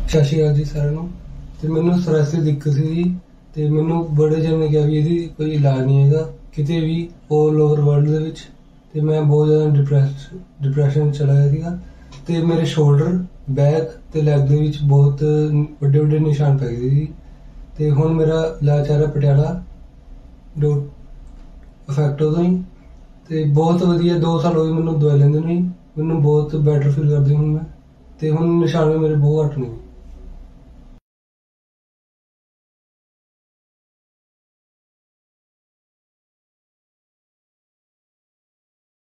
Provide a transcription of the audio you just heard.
ਸਤਿ ਸ਼੍ਰੀ ਅਕਾਲ ਜੀ ਸਾਰਿਆਂ ਨੂੰ। ਤੇ ਮੈਨੂੰ ਸਟ੍ਰੈਸ ਦੀ ਦਿੱਕਤ ਸੀ ਤੇ ਮੈਨੂੰ ਬੜੇ ਜਣੇ ਨੇ ਕਿਹਾ ਵੀ ਇਹਦੀ ਕੋਈ ਇਲਾਜ ਨਹੀਂ ਹੈਗਾ ਕਿਤੇ ਵੀ ਆਲ ਓਵਰ ਵਰਲਡ ਦੇ ਵਿੱਚ। ਤੇ ਮੈਂ ਬਹੁਤ ਜ਼ਿਆਦਾ ਡਿਪਰੈਸ਼ਨ ਚਲਾ ਗਿਆ ਸੀਗਾ ਤੇ ਮੇਰੇ ਸ਼ੋਲਡਰ, ਬੈਕ ਤੇ ਲੈਗ ਦੇ ਵਿੱਚ ਬਹੁਤ ਵੱਡੇ ਵੱਡੇ ਨਿਸ਼ਾਨ ਪੈ ਗਏ ਸੀ। ਤੇ ਹੁਣ ਮੇਰਾ ਇਲਾਜ ਚੱਲ ਰਿਹਾ ਪਟਿਆਲਾ ਇਫੈਕਟੋ ਤੋਂ ਹੀ। ਤੇ ਬਹੁਤ ਵਧੀਆ 2 ਸਾਲ ਹੋ ਗਏ ਮੈਨੂੰ ਦਵਾਈ ਲੈਂਦੇ ਨੂੰ। ਮੈਨੂੰ ਬਹੁਤ ਬੈਟਰ ਫੀਲ ਕਰਦੀ ਹੁਣ ਮੈਂ। ਤੇ ਹੁਣ ਨਿਸ਼ਾਨ ਵੀ ਮੇਰੇ ਬਹੁਤ ਘੱਟ ਨੇ।